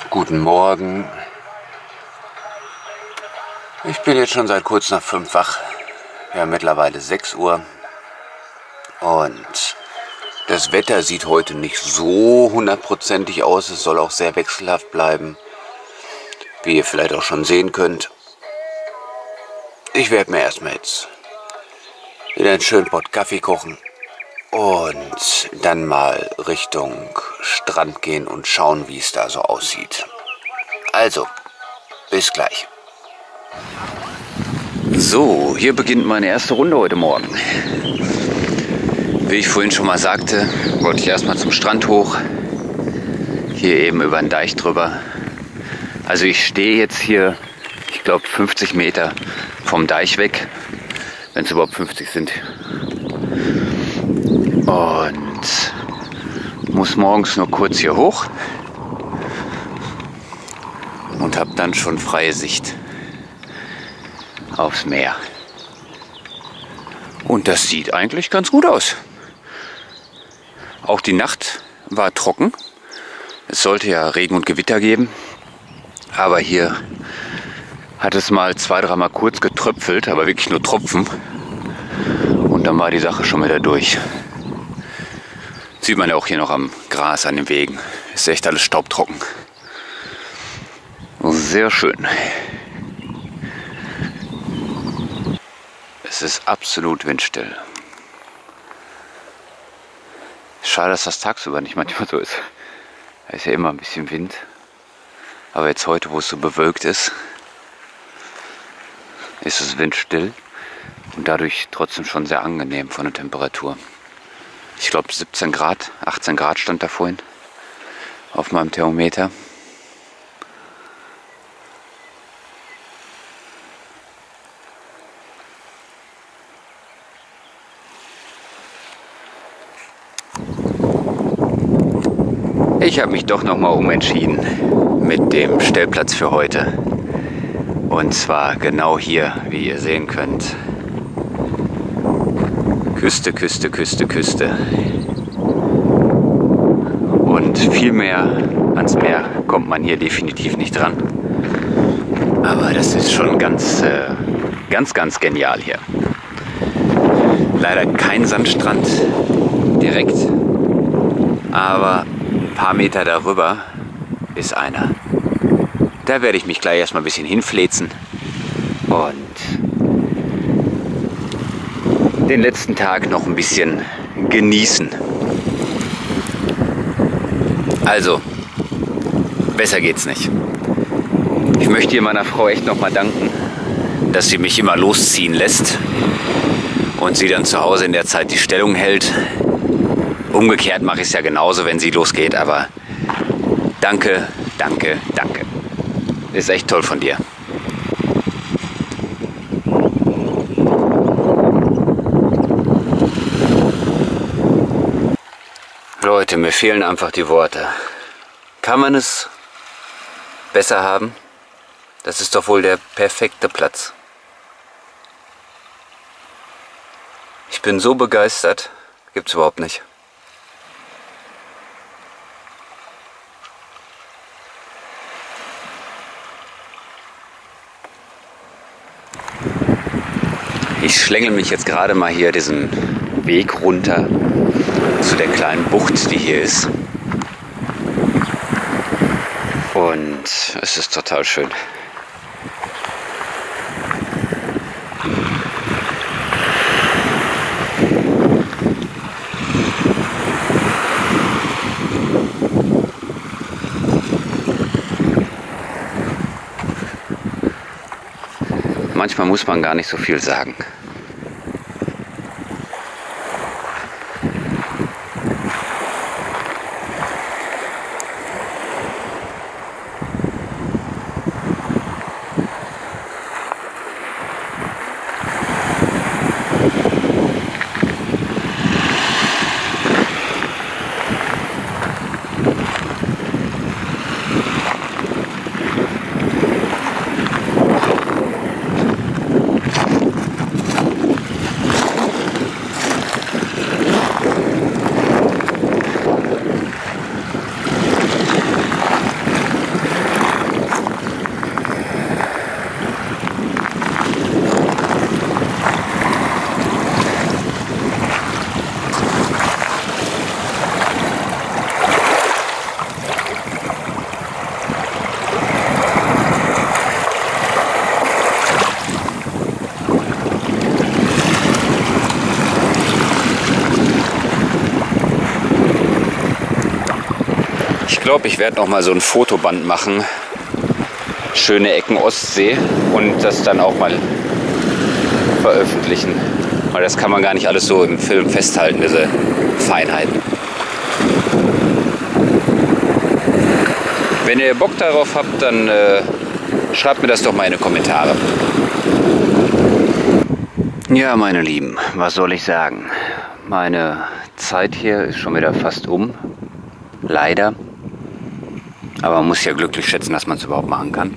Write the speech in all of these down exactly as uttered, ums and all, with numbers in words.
Guten Morgen. Ich bin jetzt schon seit kurz nach fünf wach. Wir haben mittlerweile sechs Uhr. Und das Wetter sieht heute nicht so hundertprozentig aus. Es soll auch sehr wechselhaft bleiben. Wie ihr vielleicht auch schon sehen könnt. Ich werde mir erstmal jetzt wieder einen schönen Pott Kaffee kochen. Und dann mal Richtung Strand gehen und schauen, wie es da so aussieht. Also, bis gleich. So, hier beginnt meine erste Runde heute Morgen. Wie ich vorhin schon mal sagte, wollte ich erstmal zum Strand hoch. Hier eben über den Deich drüber. Also ich stehe jetzt hier, ich glaube fünfzig Meter vom Deich weg. Wenn es überhaupt fünfzig sind. Und muss morgens nur kurz hier hoch und habe dann schon freie Sicht aufs Meer. Und das sieht eigentlich ganz gut aus. Auch die Nacht war trocken. Es sollte ja Regen und Gewitter geben. Aber hier hat es mal zwei, dreimal kurz getröpfelt, aber wirklich nur Tropfen. Und dann war die Sache schon wieder durch. Sieht man ja auch hier noch am Gras, an den Wegen. Ist echt alles staubtrocken. Sehr schön. Es ist absolut windstill. Schade, dass das tagsüber nicht manchmal so ist. Da ist ja immer ein bisschen Wind. Aber jetzt heute, wo es so bewölkt ist, ist es windstill. Und dadurch trotzdem schon sehr angenehm von der Temperatur. Ich glaube siebzehn Grad, achtzehn Grad stand da vorhin auf meinem Thermometer. Ich habe mich doch nochmal umentschieden mit dem Stellplatz für heute. Und zwar genau hier, wie ihr sehen könnt. Küste, Küste, Küste, Küste. Und viel mehr ans Meer kommt man hier definitiv nicht dran. Aber das ist schon ganz, äh, ganz, ganz genial hier. Leider kein Sandstrand direkt, aber ein paar Meter darüber ist einer. Da werde ich mich gleich erstmal ein bisschen hinfläzen und den letzten Tag noch ein bisschen genießen. Also, besser geht's nicht. Ich möchte hier meiner Frau echt nochmal danken, dass sie mich immer losziehen lässt und sie dann zu Hause in der Zeit die Stellung hält. Umgekehrt mache ich es ja genauso, wenn sie losgeht, aber danke, danke, danke. Ist echt toll von dir. Leute, mir fehlen einfach die Worte. Kann man es besser haben? Das ist doch wohl der perfekte Platz. Ich bin so begeistert, gibt's überhaupt nicht. Ich schlängel mich jetzt gerade mal hier diesen Weg runter zu der kleinen Bucht, die hier ist. Und es ist total schön. Manchmal muss man gar nicht so viel sagen. Ich glaube, ich werde noch mal so ein Fotoband machen. Schöne Ecken Ostsee und das dann auch mal veröffentlichen. Weil das kann man gar nicht alles so im Film festhalten, diese Feinheiten. Wenn ihr Bock darauf habt, dann äh, schreibt mir das doch mal in die Kommentare. Ja, meine Lieben, was soll ich sagen? Meine Zeit hier ist schon wieder fast um. Leider. Aber man muss ja glücklich schätzen, dass man es überhaupt machen kann.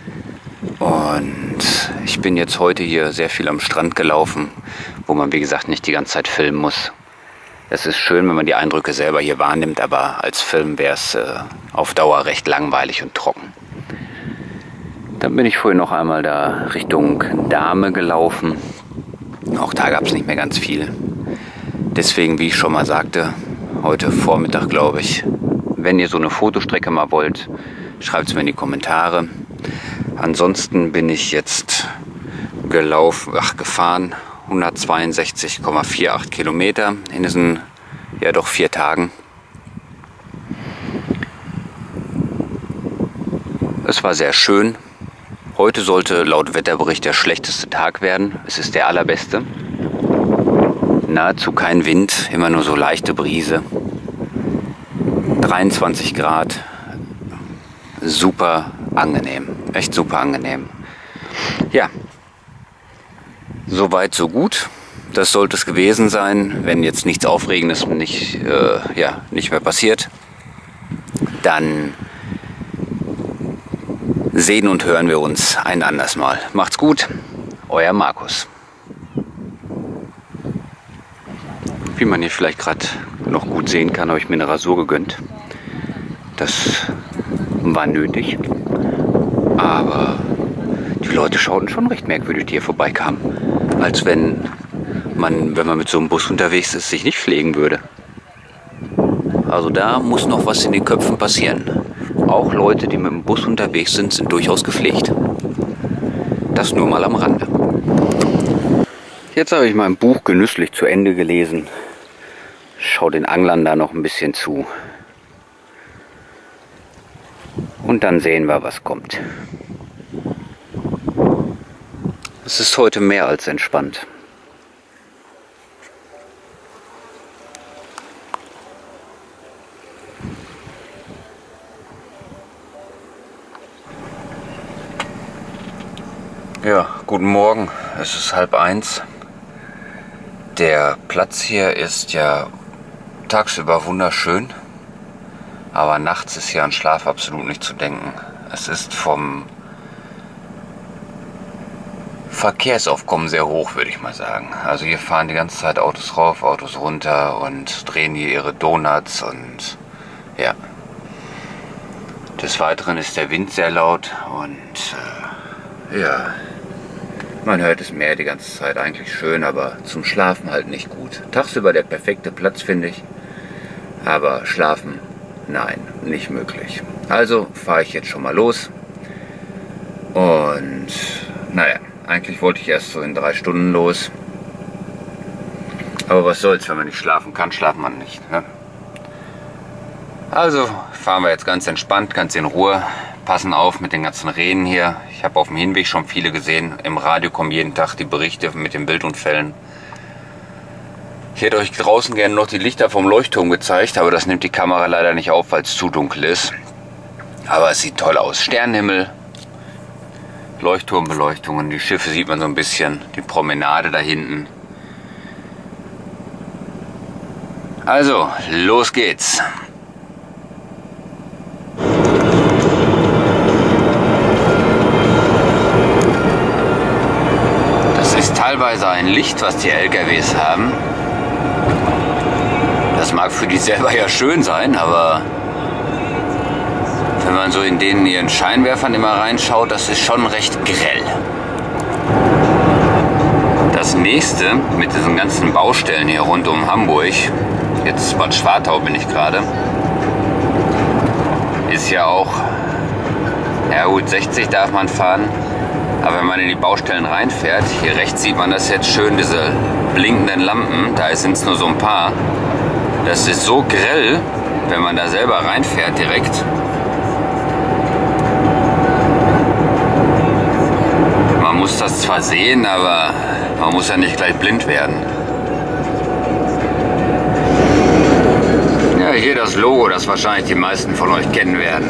Und ich bin jetzt heute hier sehr viel am Strand gelaufen, wo man wie gesagt nicht die ganze Zeit filmen muss. Es ist schön, wenn man die Eindrücke selber hier wahrnimmt, aber als Film wäre es äh, auf Dauer recht langweilig und trocken. Dann bin ich vorhin noch einmal da Richtung Dahme gelaufen. Auch da gab es nicht mehr ganz viel. Deswegen, wie ich schon mal sagte, heute Vormittag glaube ich, wenn ihr so eine Fotostrecke mal wollt, schreibt es mir in die Kommentare. Ansonsten bin ich jetzt gelaufen, ach, gefahren, hundertzweiundsechzig Komma achtundvierzig Kilometer in diesen, ja doch vier Tagen. Es war sehr schön. Heute sollte laut Wetterbericht der schlechteste Tag werden. Es ist der allerbeste. Nahezu kein Wind, immer nur so leichte Brise. dreiundzwanzig Grad. Super angenehm. Echt super angenehm. Ja. Soweit, so gut. Das sollte es gewesen sein. Wenn jetzt nichts Aufregendes nicht, äh, ja, nicht mehr passiert, dann sehen und hören wir uns ein anderes Mal. Macht's gut, euer Markus. Wie man hier vielleicht gerade noch gut sehen kann, habe ich mir eine Rasur gegönnt. Das war nötig. Aber die Leute schauten schon recht merkwürdig, die hier vorbeikamen. Als wenn man, wenn man mit so einem Bus unterwegs ist, sich nicht pflegen würde. Also da muss noch was in den Köpfen passieren. Auch Leute, die mit dem Bus unterwegs sind, sind durchaus gepflegt. Das nur mal am Rande. Jetzt habe ich mein Buch genüsslich zu Ende gelesen. Schau den Anglern da noch ein bisschen zu. Und dann sehen wir, was kommt. Es ist heute mehr als entspannt. Ja, guten Morgen. Es ist halb eins. Der Platz hier ist ja tagsüber wunderschön, aber nachts ist hier an Schlaf absolut nicht zu denken. Es ist vom Verkehrsaufkommen sehr hoch, würde ich mal sagen. Also hier fahren die ganze Zeit Autos rauf, Autos runter und drehen hier ihre Donuts und ja. Des Weiteren ist der Wind sehr laut und äh, ja. Man hört das Meer die ganze Zeit, eigentlich schön, aber zum Schlafen halt nicht gut. Tagsüber der perfekte Platz, finde ich, aber schlafen, nein, nicht möglich. Also fahre ich jetzt schon mal los und naja, eigentlich wollte ich erst so in drei Stunden los, aber was soll's, wenn man nicht schlafen kann, schlaft man nicht, ne? Also fahren wir jetzt ganz entspannt, ganz in Ruhe. Passen auf mit den ganzen Rehen hier. Ich habe auf dem Hinweg schon viele gesehen. Im Radio kommen jeden Tag die Berichte mit den Wildunfällen. Ich hätte euch draußen gerne noch die Lichter vom Leuchtturm gezeigt, aber das nimmt die Kamera leider nicht auf, weil es zu dunkel ist. Aber es sieht toll aus. Sternenhimmel, Leuchtturmbeleuchtungen, die Schiffe sieht man so ein bisschen, die Promenade da hinten. Also, los geht's. Teilweise ein Licht, was die L K Ws haben. Das mag für die selber ja schön sein, aber wenn man so in denen ihren Scheinwerfern immer reinschaut, das ist schon recht grell. Das nächste mit diesen ganzen Baustellen hier rund um Hamburg, jetzt Bad Schwartau bin ich gerade, ist ja auch, ja gut, sechzig darf man fahren. Aber wenn man in die Baustellen reinfährt, hier rechts sieht man das jetzt schön, diese blinkenden Lampen, da sind es nur so ein paar. Das ist so grell, wenn man da selber reinfährt direkt. Man muss das zwar sehen, aber man muss ja nicht gleich blind werden. Ja, hier das Logo, das wahrscheinlich die meisten von euch kennen werden.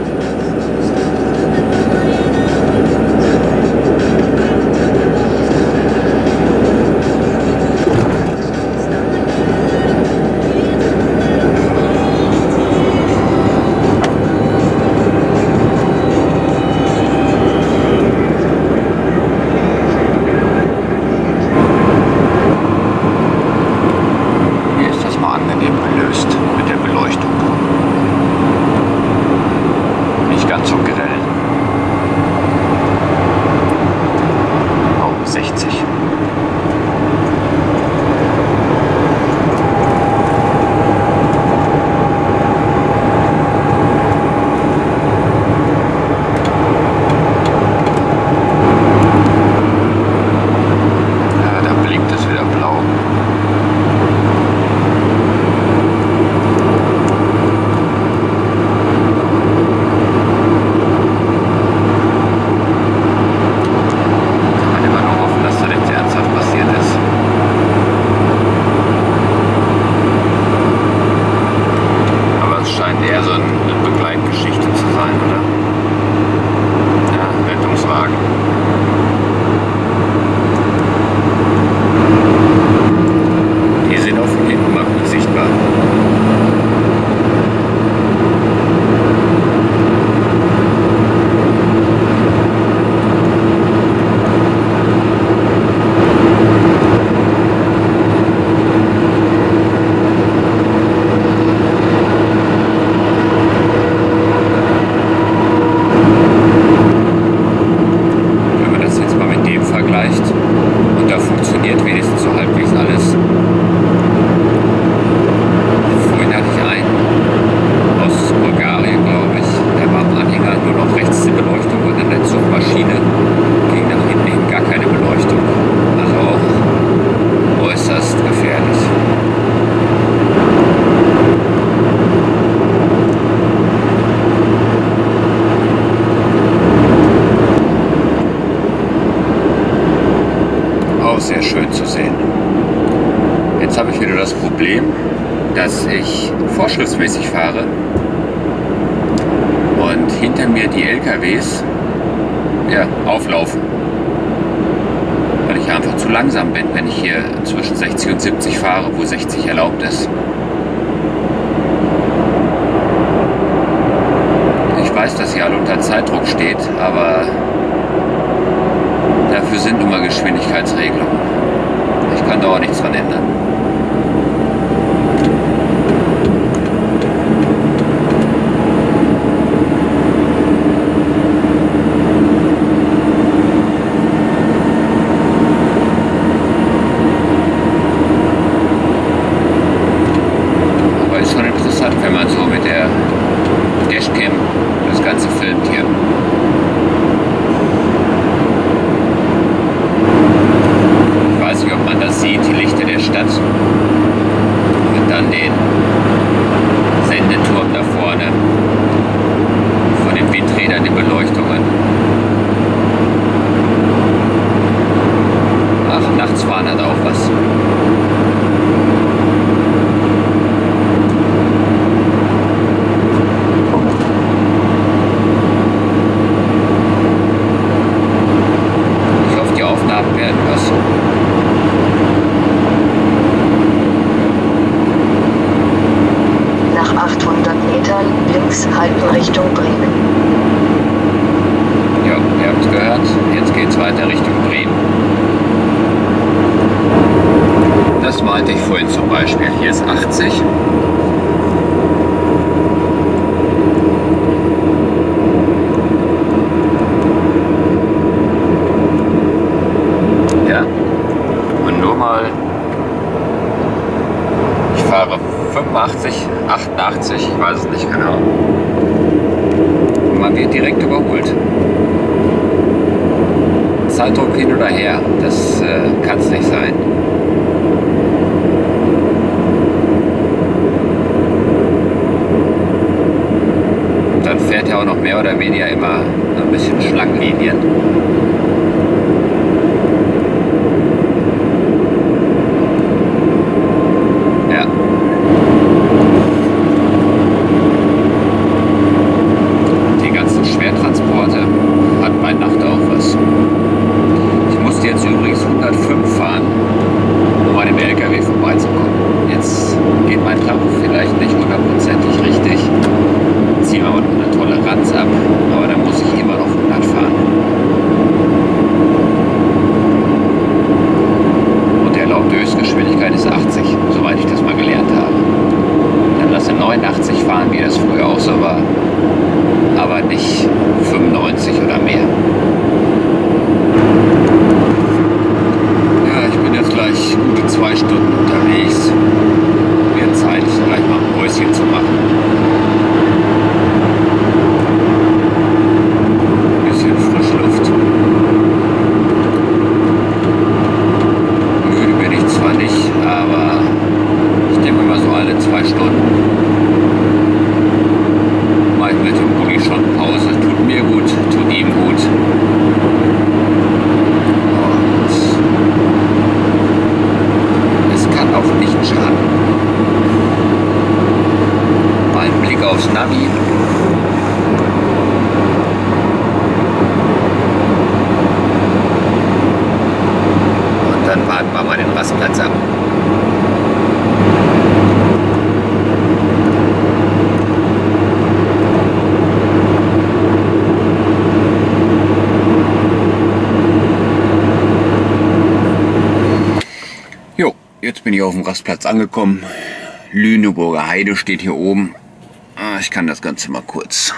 Sehr schön zu sehen. Jetzt habe ich wieder das Problem, dass ich vorschriftsmäßig fahre und hinter mir die L K Ws ja, auflaufen, weil ich einfach zu langsam bin, wenn ich hier zwischen sechzig und siebzig fahre, wo sechzig erlaubt ist. Ich weiß, dass hier alle unter Zeitdruck steht, aber dafür sind nun mal Geschwindigkeitsregelungen. Ich kann da auch nichts dran ändern. Aber ist schon interessant, wenn man so mit der Dashcam das Ganze filmt hier. Ich weiß nicht, ob man das sieht, die Lichter der Stadt und dann den Sendeturm da vorne, von den Windrädern, die Beleuchtungen. Ach, nachts fahren hat auch was. Ich hoffe, die Aufnahmen werden was. achthundert Meter links halten Richtung Bremen. Ja, ihr habt es gehört. Jetzt geht es weiter Richtung Bremen. Das meinte ich vorhin zum Beispiel. Hier ist achtzig. Ja. Und nur mal, ich fahre fünfundachtzig, achtundachtzig, ich weiß es nicht genau. Und man wird direkt überholt. Zeitdruck hin oder her, das äh, kann es nicht sein. mehr oder weniger immer so ein bisschen Schlangenlinien. Ja. Die ganzen Schwertransporte hat bei Nacht auch was. Ich musste jetzt übrigens hundertfünf fahren, um an dem L K W vorbeizukommen. Jetzt geht mein Tacho vielleicht nicht hundertprozentig richtig. Ziehen wir aber noch eine Toleranz ab, aber dann muss ich immer noch hundert fahren. Und die erlaubte Höchstgeschwindigkeit ist achtzig, soweit ich das mal gelernt habe. Dann lasse neunundachtzig fahren, wie das früher auch so war, aber nicht fünfundneunzig oder mehr. Ja, ich bin jetzt gleich gute zwei Stunden unterwegs. Wird Zeit, gleich mal ein Päuschen zu machen. Ein bisschen Frischluft. Müde bin ich zwar nicht, aber ich denke mal so alle zwei Stunden mache ich mit dem Bulli schon Pause. Tut mir gut, tut ihm gut. Auch nicht schaden. Mal ein Blick aufs Navi. Und dann warten wir mal den Rastplatz ab. Jetzt bin ich auf dem Rastplatz angekommen. Lüneburger Heide steht hier oben. Ich kann das Ganze mal kurz.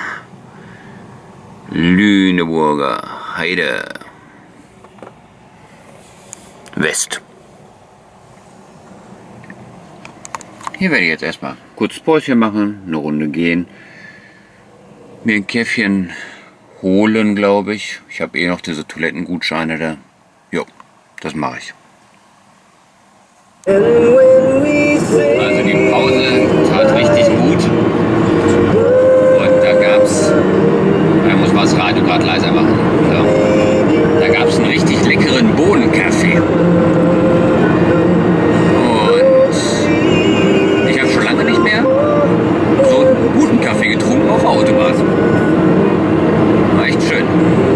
Lüneburger Heide West. Hier werde ich jetzt erstmal kurz Päuschen machen, eine Runde gehen, mir ein Käffchen holen, glaube ich. Ich habe eh noch diese Toilettengutscheine da. Jo, das mache ich. Also die Pause tat richtig gut und da gab es, da muss man das Radio gerade leiser machen, so. Da gab es einen richtig leckeren Bohnenkaffee und ich habe schon lange nicht mehr so einen guten Kaffee getrunken auf der Autobahn. War echt schön.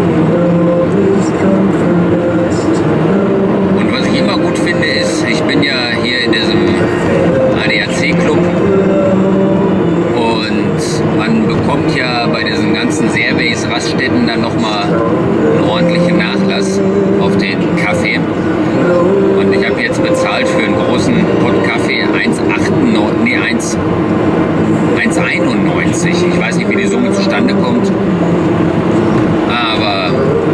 Und was ich immer gut finde ist, ich bin ja hier in diesem A D A C-Club und man bekommt ja bei diesen ganzen Servace-Raststätten dann nochmal einen ordentlichen Nachlass auf den Kaffee. Und ich habe jetzt bezahlt für einen großen Pott Kaffee eins achtundneunzig, nee, eins einundneunzig. Ich weiß nicht, wie die Summe zustande kommt, aber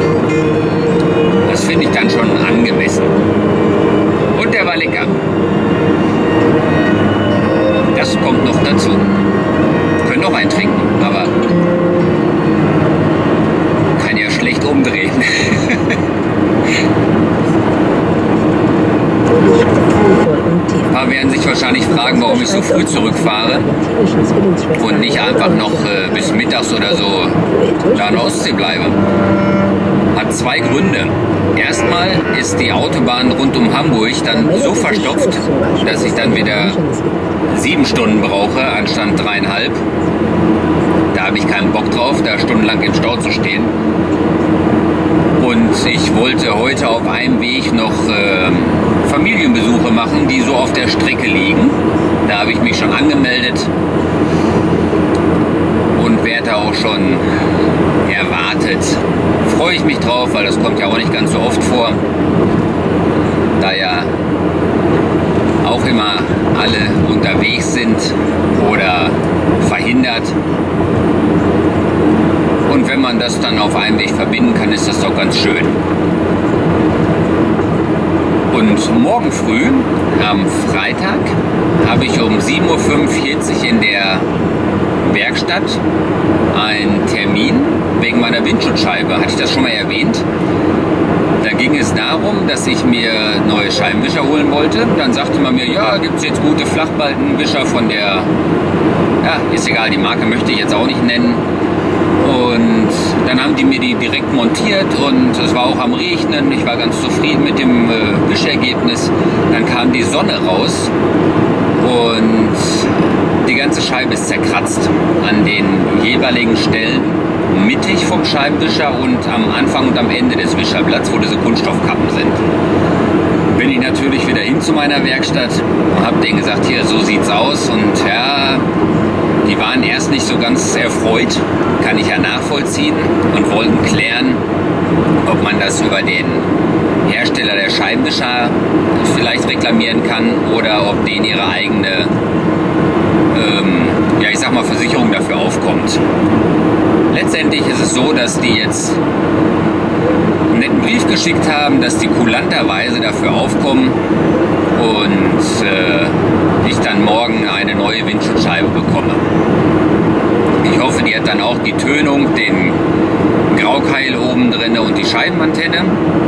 das finde ich dann schon angemessen. Und der war lecker. Das kommt noch dazu. Wir können noch einen trinken, aber kann ja schlecht umdrehen. Ein paar werden sich wahrscheinlich fragen, warum ich so früh zurückfahre und nicht einfach noch äh, bis mittags oder so da in der Ostsee bleibe. Hat zwei Gründe. Erstmal ist die Autobahn rund um Hamburg dann so verstopft, dass ich dann wieder sieben Stunden brauche, anstatt dreieinhalb. Da habe ich keinen Bock drauf, da stundenlang im Stau zu stehen. Und ich wollte heute auf einem Weg noch äh, Familienbesuche machen, die so auf der Strecke liegen. Da habe ich mich schon angemeldet und werde auch schon erwartet. Freue ich mich drauf, weil das kommt ja auch nicht ganz so oft vor. Da ja auch immer alle unterwegs sind oder verhindert. Und wenn man das dann auf einem Weg verbinden kann, ist das doch ganz schön. Und morgen früh, am Freitag, habe ich um sieben Uhr fünfundvierzig in der Werkstatt einen Termin wegen meiner Windschutzscheibe. Hatte ich das schon mal erwähnt? Da ging es darum, dass ich mir neue Scheibenwischer holen wollte. Dann sagte man mir, ja, gibt es jetzt gute Flachbalkenwischer von der, ja, ist egal, die Marke möchte ich jetzt auch nicht nennen. Und dann haben die mir die direkt montiert und es war auch am Regnen. Ich war ganz zufrieden mit dem äh, Wischergebnis. Dann kam die Sonne raus und die ganze Scheibe ist zerkratzt an den jeweiligen Stellen, mittig vom Scheibenwischer und am Anfang und am Ende des Wischerblatts, wo diese Kunststoffkappen sind. Bin ich natürlich wieder hin zu meiner Werkstatt und habe denen gesagt, hier, so sieht's aus. Und ja, die waren erst nicht so ganz erfreut, kann ich ja nachvollziehen, und wollten klären, ob man das über den Hersteller der Scheibenwischer vielleicht reklamieren kann oder ob denen ihre eigene, ähm, ja ich sag mal, Versicherung dafür aufkommt. Letztendlich ist es so, dass die jetzt einen netten Brief geschickt haben, dass die kulanterweise dafür aufkommen und äh, ich dann morgen eine neue Windschutzscheibe bekomme. Ich hoffe, die hat dann auch die Tönung, den Graukeil oben drin und die Scheibenantenne.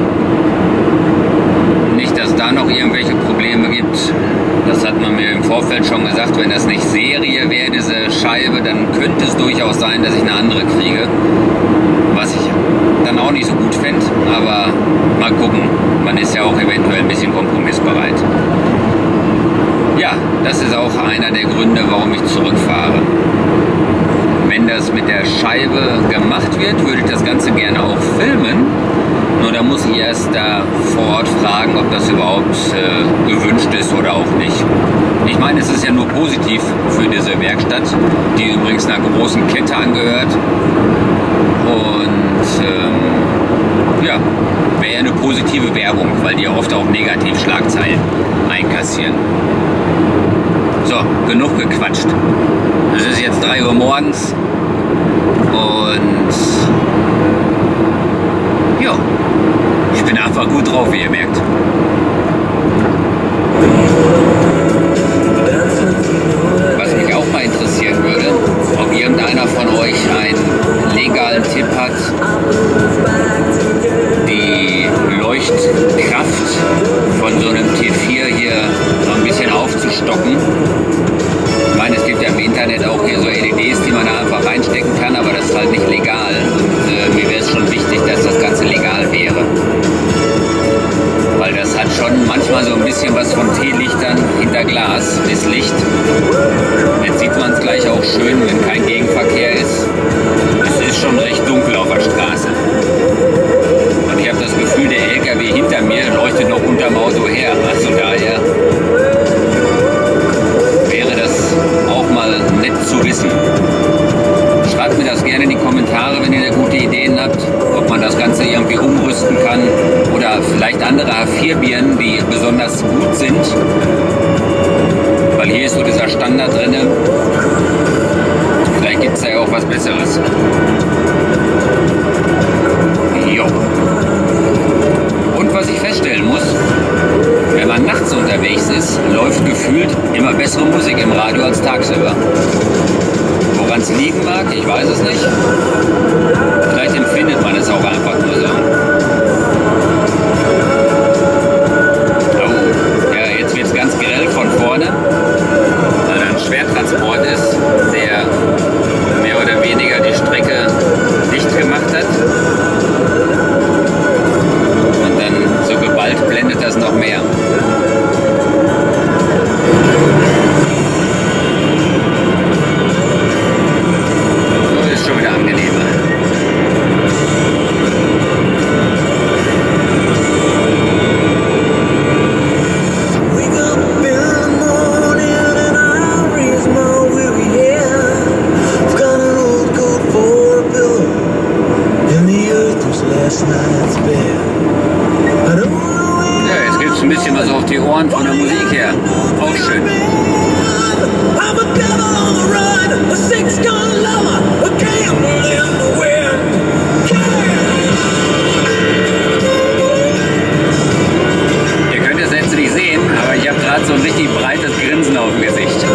Nicht, dass da noch irgendwelche Probleme gibt. Das hat man mir im Vorfeld schon gesagt, wenn das nicht Serie wäre, diese Scheibe, dann könnte es durchaus sein, dass ich eine andere kriege. Was ich dann auch nicht so gut fände, aber mal gucken. Man ist ja auch eventuell ein bisschen kompromissbereit. Ja, das ist auch einer der Gründe, warum ich zurückfahre. Wenn das mit der Scheibe gemacht wird, würde ich das Ganze gerne auch filmen. Nur da muss ich erst da vor Ort fragen, ob das überhaupt äh, gewünscht ist oder auch nicht. Ich meine, es ist ja nur positiv für diese Werkstatt, die übrigens einer großen Kette angehört. Und ähm, ja, wäre ja eine positive Werbung, weil die ja oft auch Negativschlagzeilen einkassieren. So, genug gequatscht. Es ist jetzt drei Uhr morgens und ja, ich bin einfach gut drauf, wie ihr merkt. Was mich auch mal interessieren würde, ob irgendeiner von euch einen legalen Tipp hat, die Leuchtkraft von so einem T vier hier noch ein bisschen aufzustocken. Ich meine, es gibt ja im Internet auch hier so L E Ds, die man da einfach reinstecken kann, aber das ist halt nicht legal. Und äh, mir wäre es schon wichtig, dass das Ganze legal wäre. Weil das hat schon manchmal so ein bisschen was von Teelichtern hinter Glas, das Licht. Jetzt sieht man es gleich auch schön, wenn kein Gegenverkehr ist. Es ist schon recht dunkel auf der Straße. Und ich habe das Gefühl, der L K W hinter mir leuchtet noch unterm Auto her. Also daher wäre das auch mal nett zu wissen. Schreibt mir das gerne in die Kommentare, wenn ihr da gute Ideen habt, ob man das Ganze irgendwie umrüsten kann oder vielleicht andere A vier Birnen, die besonders gut sind. Weil hier ist so dieser Standard drin. Vielleicht gibt es da ja auch was Besseres. Jo. Und was ich feststellen muss, wenn man nachts unterwegs ist, läuft gefühlt immer bessere Musik im Radio als tagsüber. Woran es liegen mag, ich weiß es nicht. Vielleicht empfindet man es auch einfach nur so. Oh, ja, jetzt wird es ganz grell von vorne, weil da ein Schwertransport ist, der mehr oder weniger die Strecke dicht gemacht hat. Und dann so geballt blendet das noch mehr. Schon wieder angenehmer. Ja, jetzt gibt es ein bisschen was auf die Ohren von der Musik her. Auch schön. Ihr könnt es jetzt nicht sehen, aber ich habe gerade so ein richtig breites Grinsen auf dem Gesicht.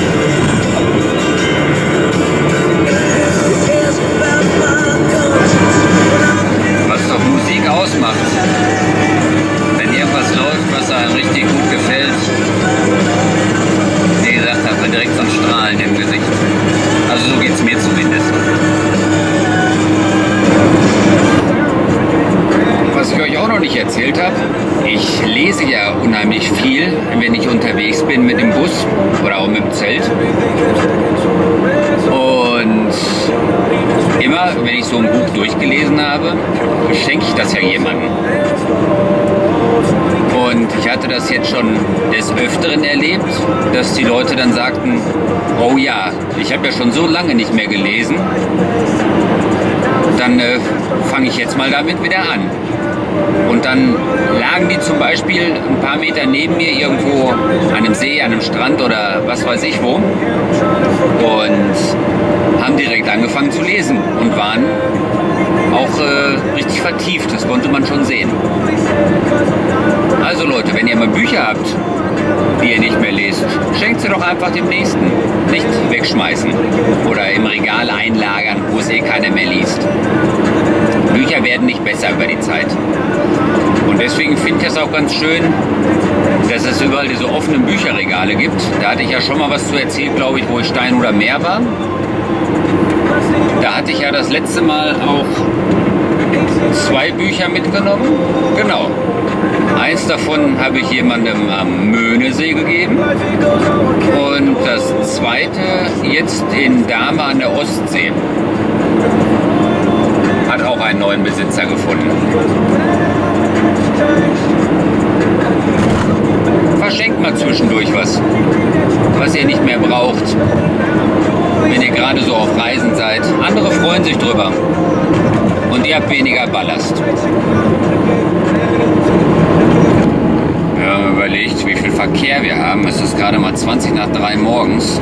Was doch Musik ausmacht. Wenn irgendwas läuft, was einem richtig gut gefällt, wie gesagt, hat man direkt so ein Strahlen im Gesicht. Also so geht es mir zumindest. mit dem Zelt. Und immer, wenn ich so ein Buch durchgelesen habe, schenke ich das ja jemandem. Und ich hatte das jetzt schon des Öfteren erlebt, dass die Leute dann sagten, oh ja, ich habe ja schon so lange nicht mehr gelesen, dann äh, fange ich jetzt mal damit wieder an. Und dann lagen die zum Beispiel ein paar Meter neben mir irgendwo an einem See, an einem Strand oder was weiß ich wo und haben direkt angefangen zu lesen und waren auch äh, richtig vertieft, das konnte man schon sehen. Also Leute, wenn ihr mal Bücher habt, die ihr nicht mehr lest, schenkt sie doch einfach dem Nächsten. Nicht wegschmeißen oder im Regal einlagern, wo es eh keiner mehr liest. Bücher werden nicht besser über die Zeit. Und deswegen finde ich es auch ganz schön, dass es überall diese offenen Bücherregale gibt. Da hatte ich ja schon mal was zu erzählen, glaube ich, wo ich Stein oder Meer war. Da hatte ich ja das letzte Mal auch zwei Bücher mitgenommen. Genau. Eins davon habe ich jemandem am Möhnesee gegeben und das zweite jetzt in Dahme an der Ostsee. Hat auch einen neuen Besitzer gefunden. Verschenkt mal zwischendurch was, was ihr nicht mehr braucht, wenn ihr gerade so auf Reisen seid. Andere freuen sich drüber und ihr habt weniger Ballast. Wir haben überlegt, wie viel Verkehr wir haben. Es ist gerade mal zwanzig nach drei morgens.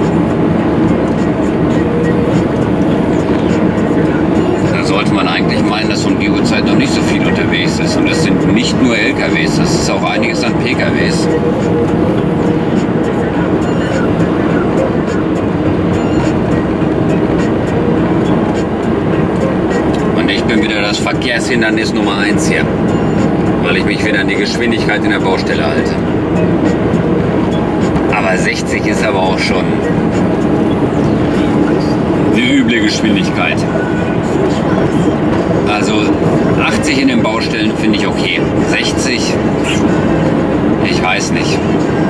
Da sollte man eigentlich meinen, dass um die Uhrzeit noch nicht so viel unterwegs ist. Und das sind nicht nur L K Ws, das ist auch einiges an P K Ws. Und ich bin wieder das Verkehrshindernis Nummer eins hier, weil ich mich wieder an die Geschwindigkeit in der Baustelle halte. Aber sechzig ist aber auch schon eine üble Geschwindigkeit. Also achtzig in den Baustellen finde ich okay. sechzig, ich weiß nicht,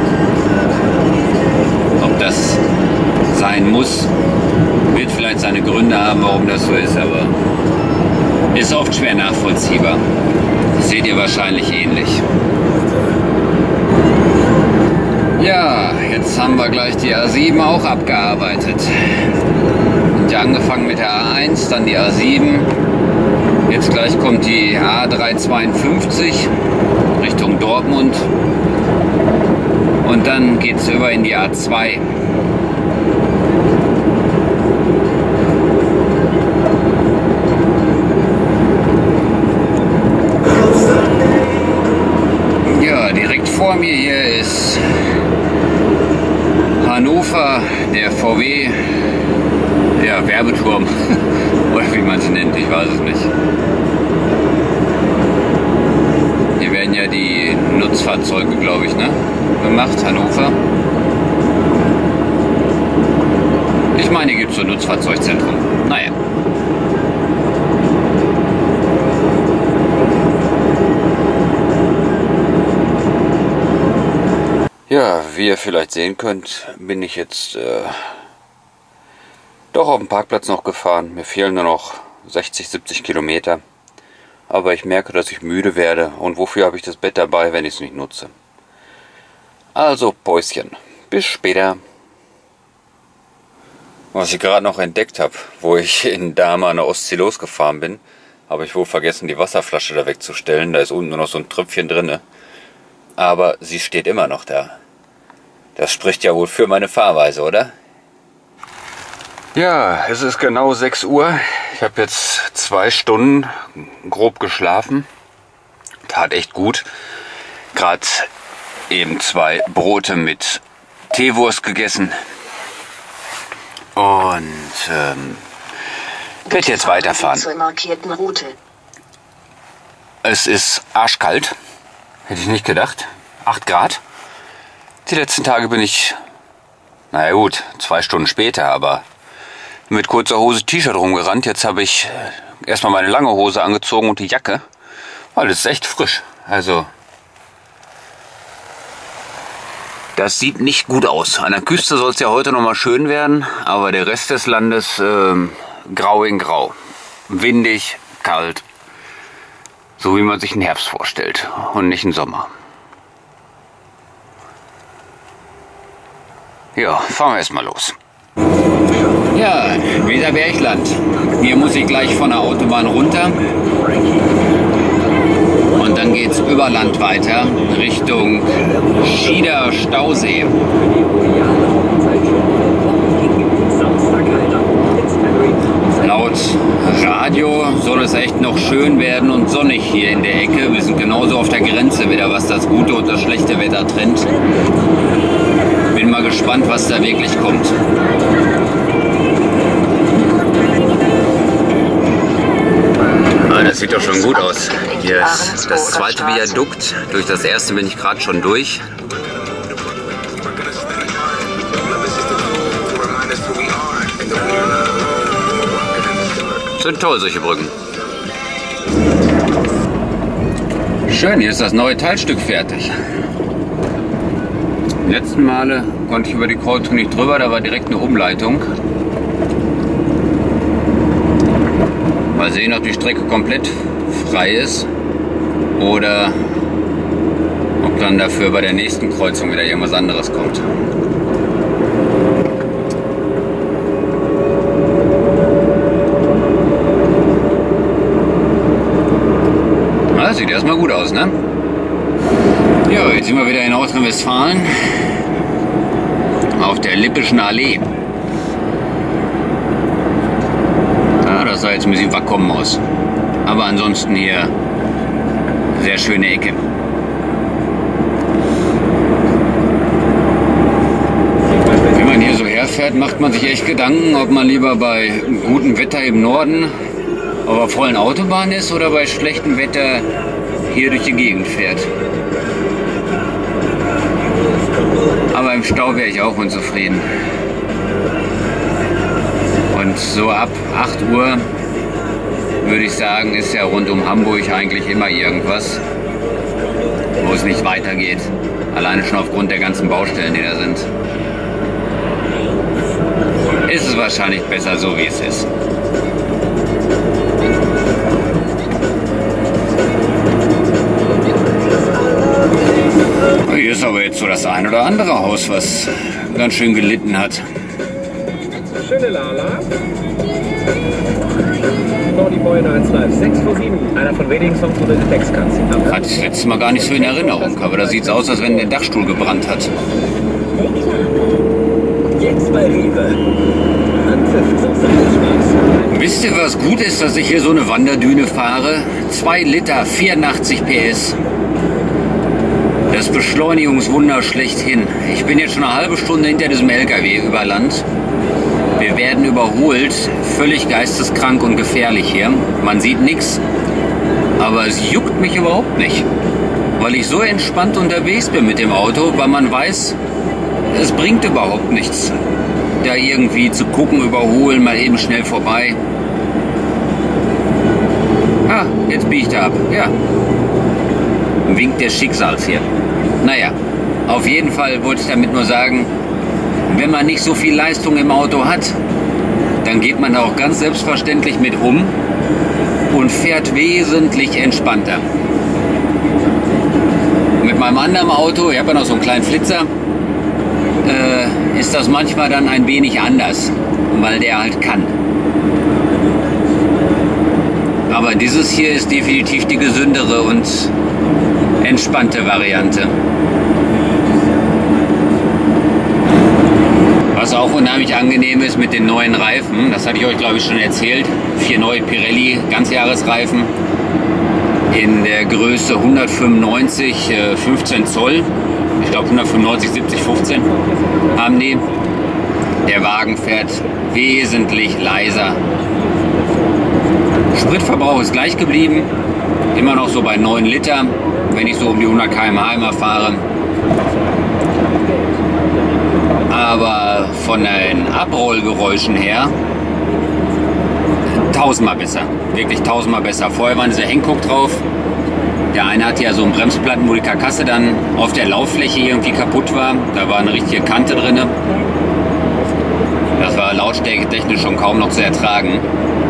ob das sein muss. Wird vielleicht seine Gründe haben, warum das so ist, aber ist oft schwer nachvollziehbar. Das seht ihr wahrscheinlich ähnlich. Ja, jetzt haben wir gleich die A sieben auch abgearbeitet. Und ja, angefangen mit der A eins, dann die A sieben. Jetzt gleich kommt die A dreihundertzweiundfünfzig Richtung Dortmund. Und dann geht es über in die A zwei. Ja, direkt vor mir hier ist Hannover, der V W, ja, Werbeturm, oder wie man es nennt, ich weiß es nicht. Hier werden ja die Nutzfahrzeuge, glaube ich, ne, gemacht, Hannover. Ich meine, hier gibt es so ein Nutzfahrzeugzentrum. Naja. Ja, wie ihr vielleicht sehen könnt, bin ich jetzt äh, doch auf dem Parkplatz noch gefahren. Mir fehlen nur noch sechzig, siebzig Kilometer. Aber ich merke, dass ich müde werde. Und wofür habe ich das Bett dabei, wenn ich es nicht nutze? Also, Päuschen. Bis später. Was ich gerade noch entdeckt habe, wo ich in Dahme an der Ostsee losgefahren bin, habe ich wohl vergessen, die Wasserflasche da wegzustellen. Da ist unten nur noch so ein Tröpfchen drin. Aber sie steht immer noch da. Das spricht ja wohl für meine Fahrweise, oder? Ja, es ist genau sechs Uhr. Ich habe jetzt zwei Stunden grob geschlafen. Tat echt gut. Gerade eben zwei Brote mit Teewurst gegessen. Und ähm, werde jetzt weiterfahren. Zur markierten Route. Es ist arschkalt. Hätte ich nicht gedacht. acht Grad. Die letzten Tage bin ich, naja gut, zwei Stunden später, aber mit kurzer Hose, T-Shirt rumgerannt. Jetzt habe ich erstmal meine lange Hose angezogen und die Jacke, weil es ist echt frisch. Also Das sieht nicht gut aus. An der Küste soll es ja heute noch mal schön werden, aber der Rest des Landes äh, grau in grau. Windig, kalt. So wie man sich einen Herbst vorstellt und nicht einen Sommer. Ja, fahren wir erstmal los. Ja, Weserbergland. Hier muss ich gleich von der Autobahn runter. Und dann geht es über Land weiter Richtung Schieder Stausee. Laut Radio soll es echt noch schön werden und sonnig hier in der Ecke. Wir sind genauso auf der Grenze wieder, was das gute und das schlechte Wetter trennt. Bin mal gespannt, was da wirklich kommt. Ah, das sieht doch schon gut aus. Hier ist das zweite Viadukt. Durch das erste bin ich gerade schon durch. Sind toll, solche Brücken. Schön, hier ist das neue Teilstück fertig. Die letzten Male konnte ich über die Kreuzung nicht drüber, da war direkt eine Umleitung. Mal sehen, ob die Strecke komplett frei ist oder ob dann dafür bei der nächsten Kreuzung wieder irgendwas anderes kommt. Na, sieht erstmal gut aus, ne? Ja, jetzt sind wir wieder in Nordrhein-Westfalen auf der Lippischen Allee. Ja, das sah jetzt ein bisschen verkommen aus. Aber ansonsten hier sehr schöne Ecke. Wenn man hier so herfährt, macht man sich echt Gedanken, ob man lieber bei gutem Wetter im Norden auf einer vollen Autobahn ist oder bei schlechtem Wetter hier durch die Gegend fährt. Aber im Stau wäre ich auch unzufrieden. Und so ab acht Uhr würde ich sagen, ist ja rund um Hamburg eigentlich immer irgendwas, wo es nicht weitergeht. Alleine schon aufgrund der ganzen Baustellen, die da sind. Ist es wahrscheinlich besser so, wie es ist. Hier ist aber jetzt so das ein oder andere Haus, was ganz schön gelitten hat. Schöne Lala. Nordi Boy eins Live sechs vor sieben. Einer von wenigen Songs, wo du den Text kannst. Hatte ich letztes Mal gar nicht so in Erinnerung, aber da sieht es aus, als wenn der Dachstuhl gebrannt hat. Jetzt bei Rewe. Wisst ihr, was gut ist, dass ich hier so eine Wanderdüne fahre? zwei Liter, vierundachtzig P S. Das Beschleunigungswunder schlechthin. Ich bin jetzt schon eine halbe Stunde hinter diesem L K W über Land. Wir werden überholt, völlig geisteskrank und gefährlich hier. Man sieht nichts, aber es juckt mich überhaupt nicht, weil ich so entspannt unterwegs bin mit dem Auto, weil man weiß, es bringt überhaupt nichts, da irgendwie zu gucken, überholen, mal eben schnell vorbei. Ah, jetzt biege ich da ab, ja. Wink des Schicksals hier. Naja, auf jeden Fall wollte ich damit nur sagen, wenn man nicht so viel Leistung im Auto hat, dann geht man da auch ganz selbstverständlich mit um und fährt wesentlich entspannter. Mit meinem anderen Auto, ich habe ja noch so einen kleinen Flitzer, äh, ist das manchmal dann ein wenig anders, weil der halt kann. Aber dieses hier ist definitiv die gesündere und entspannte Variante. Was auch unheimlich angenehm ist mit den neuen Reifen, das hatte ich euch glaube ich schon erzählt, vier neue Pirelli Ganzjahresreifen in der Größe hundertfünfundneunzig, fünfzehn Zoll, ich glaube hundertfünfundneunzig, siebzig, fünfzehn haben die. Der Wagen fährt wesentlich leiser. Spritverbrauch ist gleich geblieben, immer noch so bei neun Liter, wenn ich so um die hundert Kilometer pro Stunde immer fahre. Aber von den Abrollgeräuschen her tausendmal besser, wirklich tausendmal besser. Vorher war dieser Hankook drauf, Der eine hatte ja so einen Bremsplatten, wo die Karkasse dann auf der Lauffläche irgendwie kaputt war. Da war eine richtige Kante drin. Das war lautstärketechnisch schon kaum noch zu ertragen.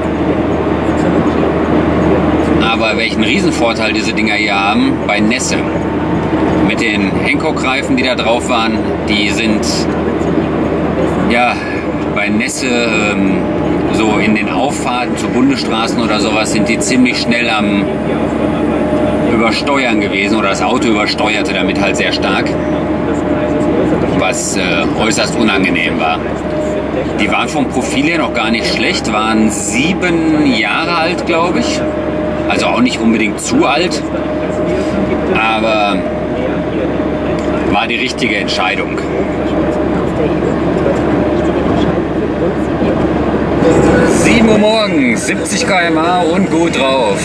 Aber welchen Riesenvorteil diese Dinger hier haben bei Nässe. Mit den Hankook-Reifen, die da drauf waren, die sind ja bei Nässe ähm, so in den Auffahrten zu Bundesstraßen oder sowas sind die ziemlich schnell am Übersteuern gewesen oder das Auto übersteuerte damit halt sehr stark, was äh, äußerst unangenehm war. Die waren vom Profil her noch gar nicht schlecht, waren sieben Jahre alt, glaube ich. Also auch nicht unbedingt zu alt, aber war die richtige Entscheidung. sieben Uhr morgens, siebzig Kilometer pro Stunde und gut drauf.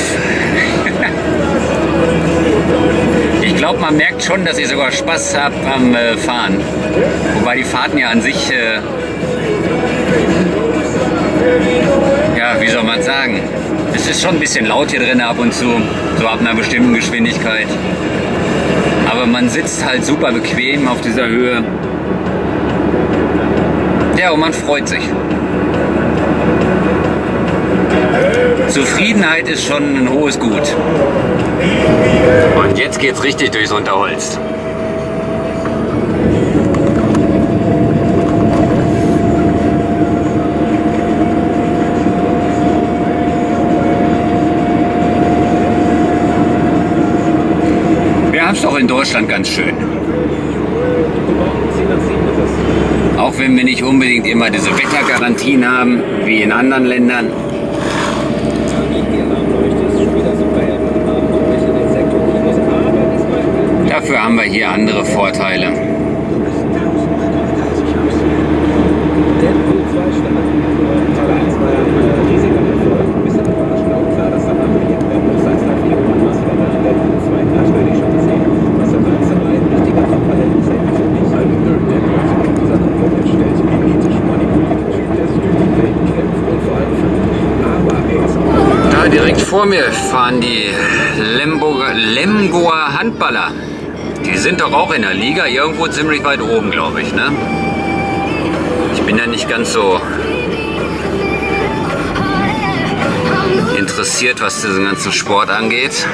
Ich glaube, man merkt schon, dass ich sogar Spaß habe am äh, Fahren. Wobei die Fahrten ja an sich, äh, ja, wie soll man sagen, es ist schon ein bisschen laut hier drin ab und zu, so ab einer bestimmten Geschwindigkeit. Aber man sitzt halt super bequem auf dieser Höhe. Ja, und man freut sich. Zufriedenheit ist schon ein hohes Gut. Und jetzt geht's richtig durchs Unterholz. Wir haben es doch in Deutschland ganz schön. Auch wenn wir nicht unbedingt immer diese Wettergarantien haben, wie in anderen Ländern. Dafür haben wir hier andere Vorteile. Da direkt vor mir fahren die Lemgoer, Lemgoer Handballer. Die sind doch auch in der Liga, irgendwo ziemlich weit oben, glaube ich, ne? Ich bin ja nicht ganz so interessiert, was diesen ganzen Sport angeht.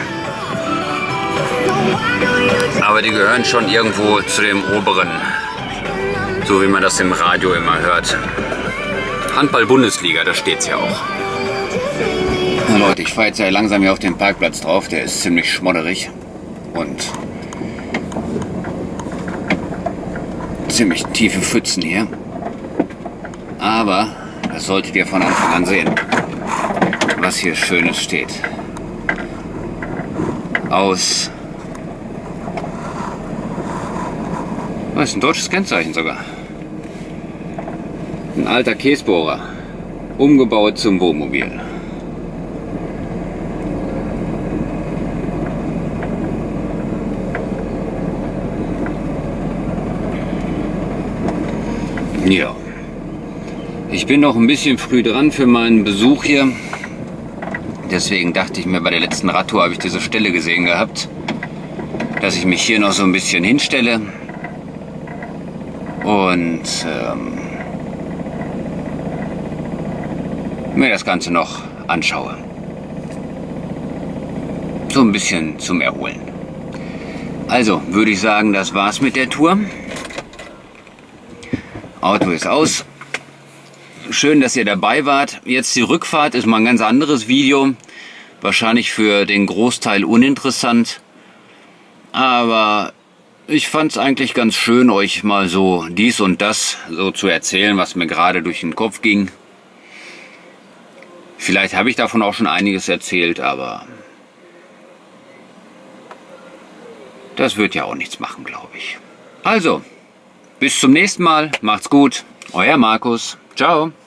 Aber die gehören schon irgendwo zu dem oberen, so wie man das im Radio immer hört. Handball-Bundesliga, da steht es ja auch. Na Leute, ich fahre jetzt ja langsam hier auf den Parkplatz drauf, der ist ziemlich schmodderig und ziemlich tiefe Pfützen hier. Aber das solltet ihr von Anfang an sehen, was hier Schönes steht. Aus, was ist ein deutsches Kennzeichen sogar. Ein alter Käsebohrer, umgebaut zum Wohnmobil. Ja, ich bin noch ein bisschen früh dran für meinen Besuch hier. Deswegen dachte ich mir, bei der letzten Radtour habe ich diese Stelle gesehen gehabt, dass ich mich hier noch so ein bisschen hinstelle und ähm, mir das Ganze noch anschaue. So ein bisschen zum Erholen. Also würde ich sagen, das war's mit der Tour. Auto ist aus. Schön, dass ihr dabei wart. Jetzt die Rückfahrt ist mal ein ganz anderes Video. Wahrscheinlich für den Großteil uninteressant. Aber ich fand es eigentlich ganz schön, euch mal so dies und das so zu erzählen, was mir gerade durch den Kopf ging. Vielleicht habe ich davon auch schon einiges erzählt, aber das wird ja auch nichts machen, glaube ich. Also, bis zum nächsten Mal. Macht's gut. Euer Markus. Ciao.